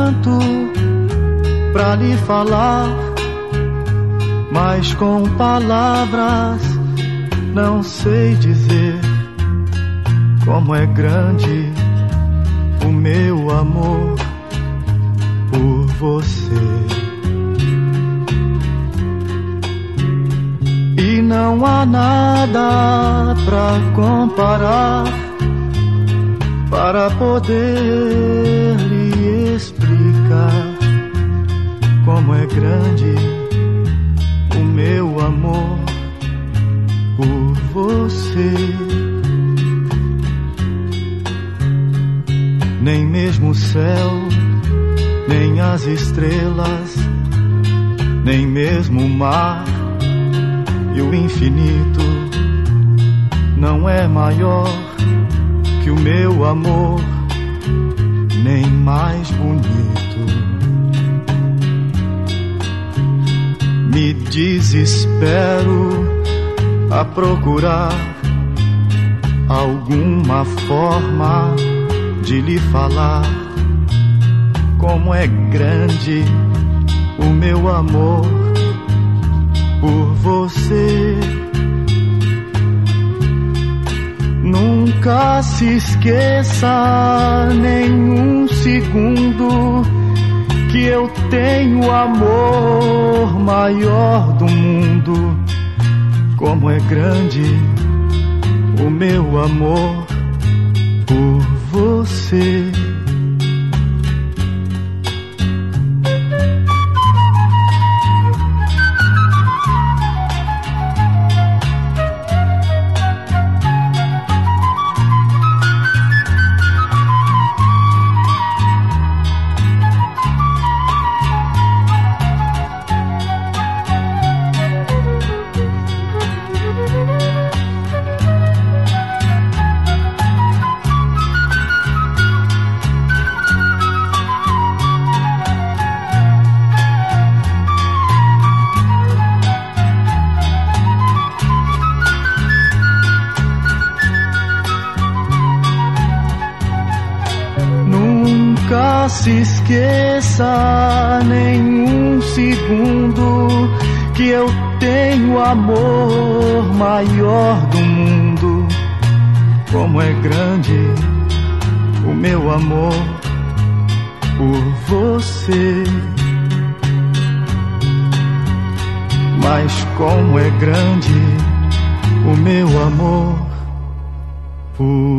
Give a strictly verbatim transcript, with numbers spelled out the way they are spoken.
tanto pra lhe falar, mas com palavras não sei dizer como é grande o meu amor por você. E não há nada pra comparar para poder lhe explicar como é grande o meu amor por você. Nem mesmo o céu, nem as estrelas, nem mesmo o mar e o infinito não é maior que o meu amor, nem mais bonito. Me desespero a procurar alguma forma de lhe falar como é grande o meu amor por você. Nunca se esqueça nem um segundo que eu tenho o amor maior do mundo. Como é grande o meu amor por você. Nunca se esqueça nem um segundo que eu tenho o amor maior do mundo. Como é grande o meu amor por você. Mas como é grande o meu amor por